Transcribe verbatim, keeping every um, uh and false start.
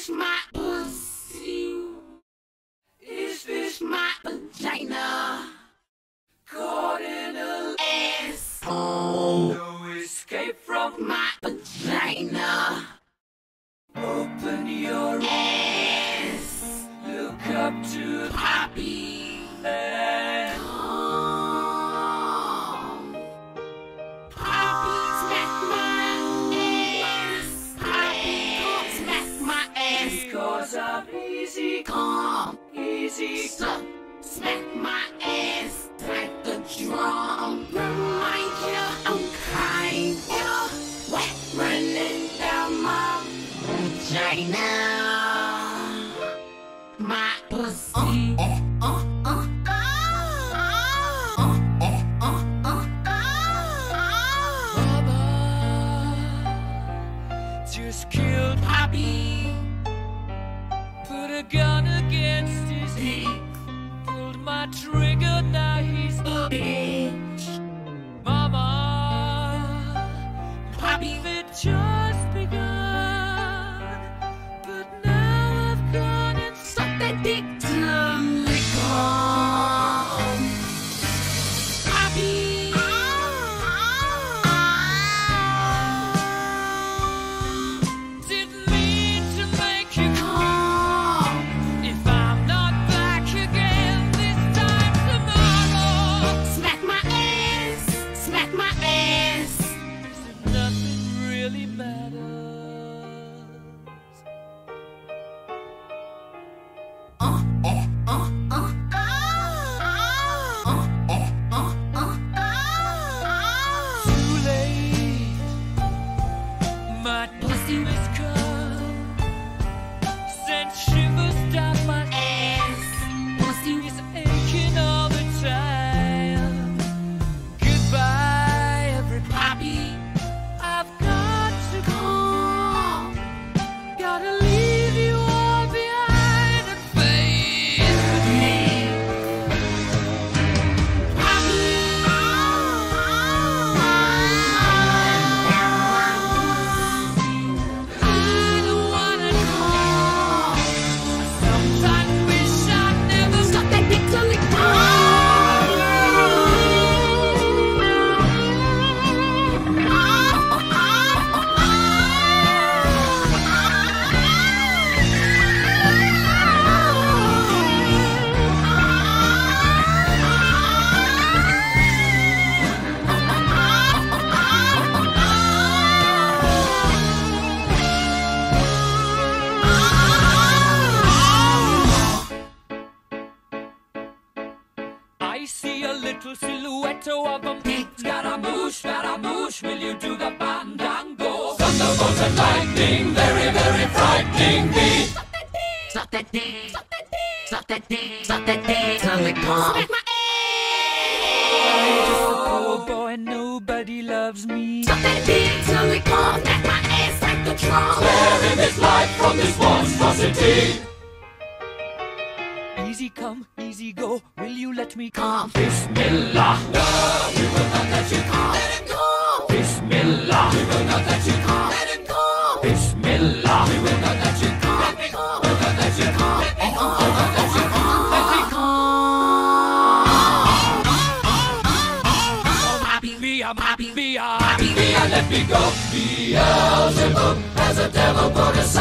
this my pussy? Is this my vagina? Caught in a asshole. No escape from my vagina. Open your ass. Look up to Poppy and come. Poppy, smack my ass. Poppy, smack my ass. Cause I'm easy come, easy come. Smack my ass like the drum. Remind you I'm kinda wet running down my vagina. My pussy. Uh, uh, uh, uh, uh, uh, uh, uh, Baba just killed Poppy. Put a gun against his head. Pulled my trigger, now he's a bitch. Mama, Poppy, it just begun. But now I've gone and sucked that dick till it come. Poppy, didn't mean to make you come. If I'm not back again this time tomorrow, smack my ass, smack my ass. If nothing really matters. Uh, uh, uh, uh, uh, uh, uh, uh, uh. Too late. My pussy was come. Sent shivers down my ass. Pussy is aching all the time. Goodbye, every Poppy. I've got to go. Gotta leave you all behind and face me. Poppy, I don't wanna go. Sometimes wish I never got that dick till it I see a little silhouette of a pig. Scaramouche, Scaramouche, will you do the fandango? Thunderbolts and lightning, very, very frightening me. Stop that thing, stop that thing, stop that thing, stop that thing, till it comes. Smack my ass. I'm just a poor boy, nobody loves me. Stop that thing till it comes. Smack my ass like the drum. Sparing this life from this monstrosity. Easy come, easy go, will you let me come? Bismillah, no, we will not let you come. Let him go. Bismillah, we will not let you come. Let him go. Bismillah, we will not let you come. Let me go. We'll not let you come. Let me go. We'll not let you come. Let me come. Poppy, Via, Poppy, Via, Poppy, Via, let me go. Beelzebub has a devil put a